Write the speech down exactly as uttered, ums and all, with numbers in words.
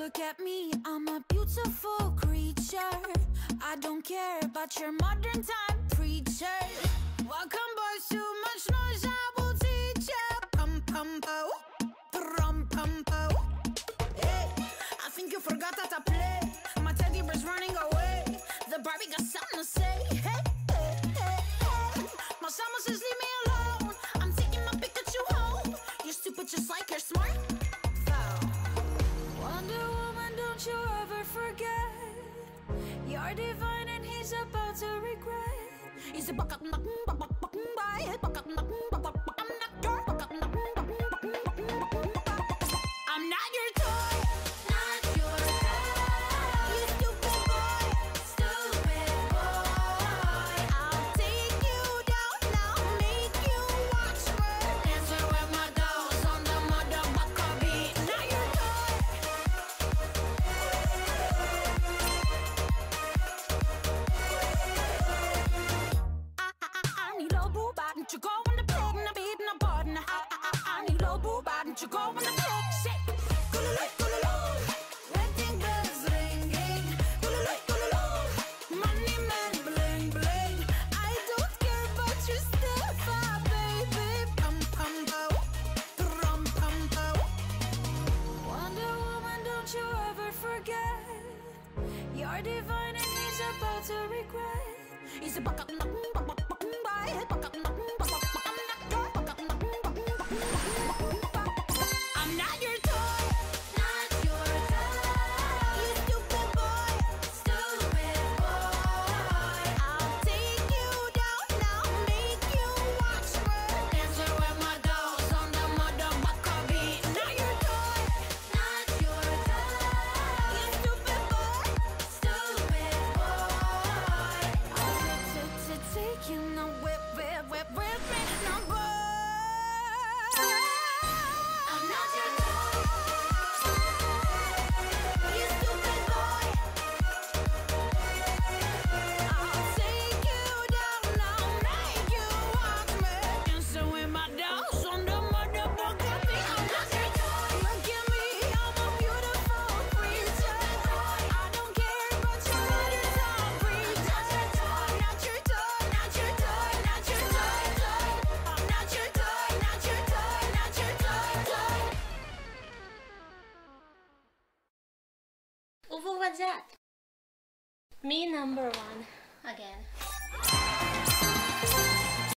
look at me, I'm a beautiful creature. I don't care about your modern time preacher. Welcome boys, too much noise, I will teach ya. Pum pum pow, turram pum pow. Hey, I think you forgot how to play. My teddy bear's running away. The Barbie got something to say. Hey, hey, hey, hey. My summer says leave me alone. I'm taking my Pikachu home. You're stupid just like you're smart. Wonder Woman, don't you ever forget. You're divine and he's about to regret. He's a bucka-mhm-buck-buck-buck-mhm, I'm not your toy. Not your toy. You stupid boy. Stupid boy. I'll take you down now, make you watch me dancing with my dolls on the motha-bucka beat. Not your toy. I, I, I, I need a buba. Don't you go on the pig, no beat, no button. I, I, I, I need a buba. Don't you go on the pig, shake. Cululoo, cululoo. Wedding bells ringing. Cululoo, cululoo. Money man bling bling. I don't care about your stuff, ah, baby. Pum pum pow, turram pum pow. Wonder Woman, don't you ever forget. You're divine and he's about to regret. He's a bucka-mhm-buck-buck-buck-buck-mhm, I'm not your toy. Not your toy. You stupid boy. Stupid boy. I'll take you down now, make you watch me dancing with my dolls on the motha-bucka beat. Not your toy. Not your toy. You stupid boy. Stupid boy. I'll take you now, whip, whip, whip, whip me now, boy. I'm not your toy. You stupid boy. I'll take you down now, make you watch me dancing with my dolls on the motha-bucka beat. I'm not your toy. Look at me, I'm a beautiful creature. I don't care about your modern time preacher. Not your toy, not your toy, not your toy, toy. I'm not your toy, not your toy, not your toy, toy. What was that? Me number one again.